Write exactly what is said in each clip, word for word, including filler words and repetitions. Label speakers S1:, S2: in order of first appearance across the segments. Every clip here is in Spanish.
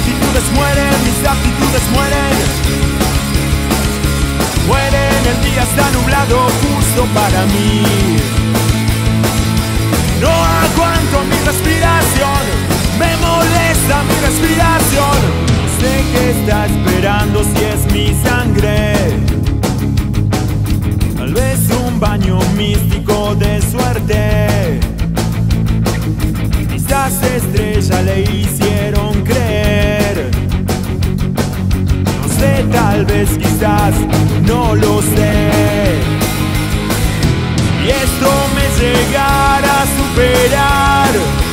S1: aptitudes mueren, mis aptitudes mueren. Mueren, el día está nublado justo para mí. No aguanto mi respiración, me molesta mi respiración. No sé qué está esperando, si es mi sangre. Tal vez un baño místico de suerte. Quizás estrellas le hicieron creer. No sé, tal vez, quizás, no lo sé. Y esto me llegara a superar.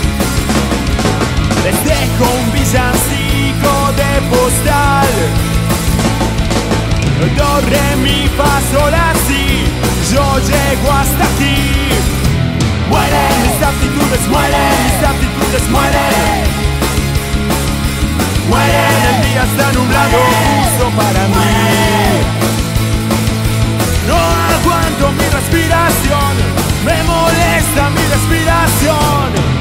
S1: Les dejo un villancico de postal. Do, re, mi, fa, sol, la, si. Yo llego hasta aquí. Mueren, mis aptitudes mueren, mis aptitudes mueren. Mueren, el día está nublado justo para mí. No aguanto mi respiración, me molesta mi respiración.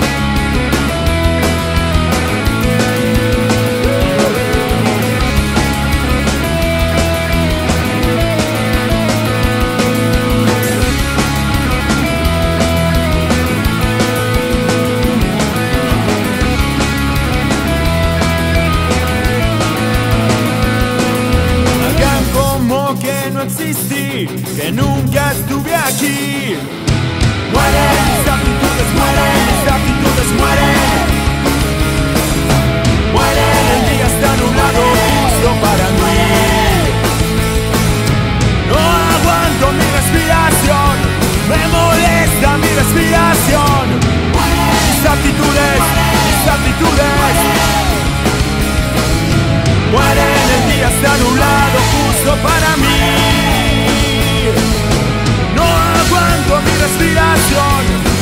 S1: Existí, que nunca estuve aquí. Mueren, mis aptitudes mueren, mis aptitudes mueren. Mueren, el día está nublado justo para mí. No aguanto mi respiración, me molesta mi respiración. Mis aptitudes, mis aptitudes mueren, el día está nublado justo para mí. No aguanto mi respiración,